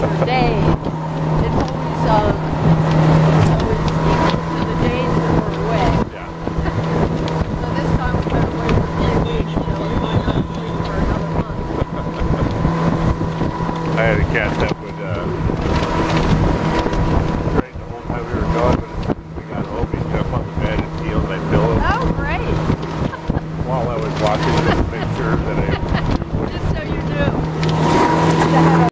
the days. It's always equal to the days that we're away. Yeah. So this time we went away for 3 weeks, so we might not sleep for another month. I had to catch that